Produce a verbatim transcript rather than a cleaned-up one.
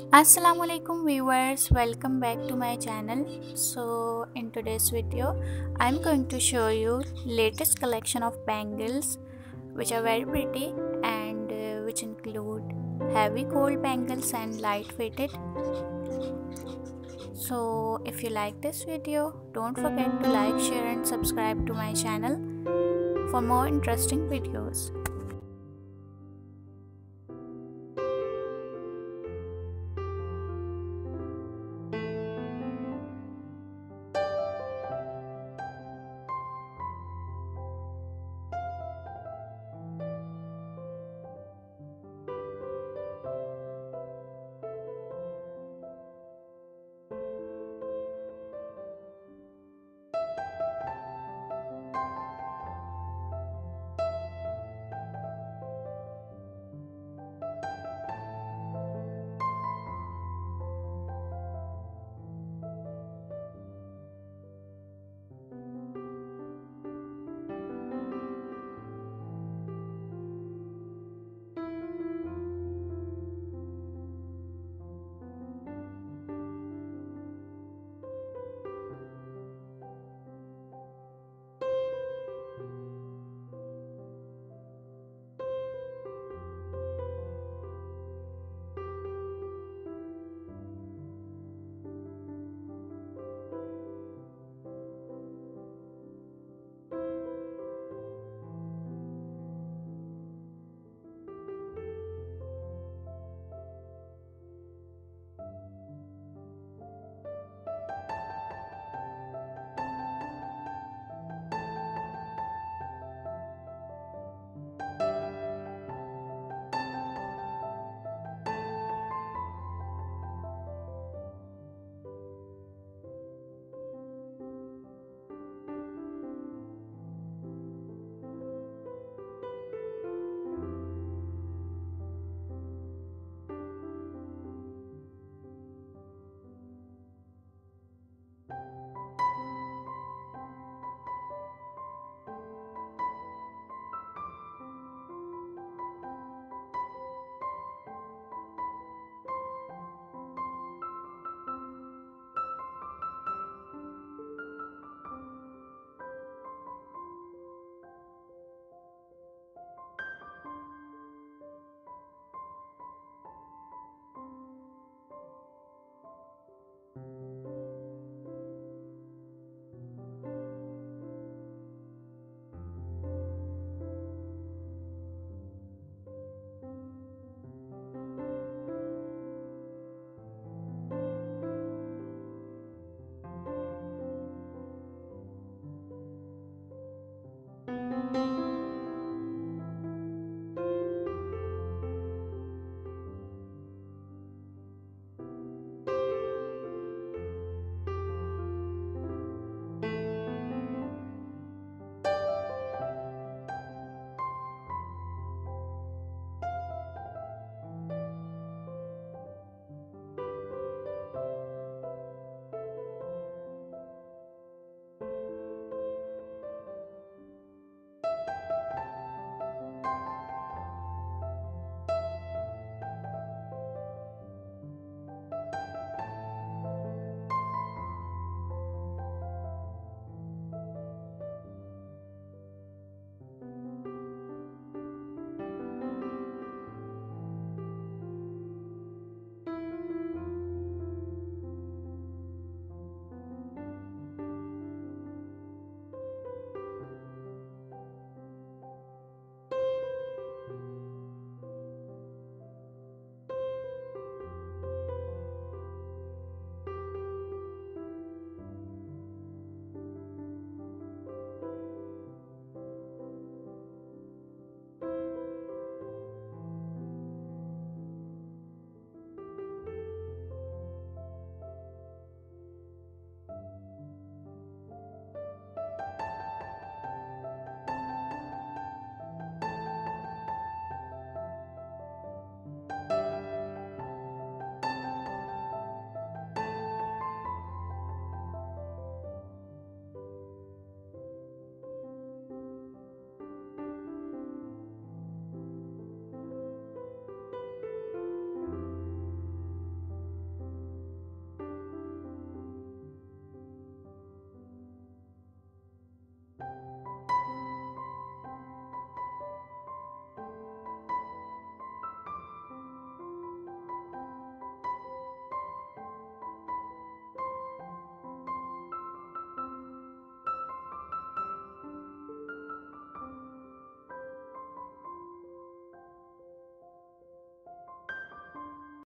Assalamu alaikum viewers, welcome back to my channel. So in today's video I'm going to show you latest collection of bangles which are very pretty and uh, which include heavy gold bangles and light weighted. So if you like this video, don't forget to like, share and subscribe to my channel for more interesting videos.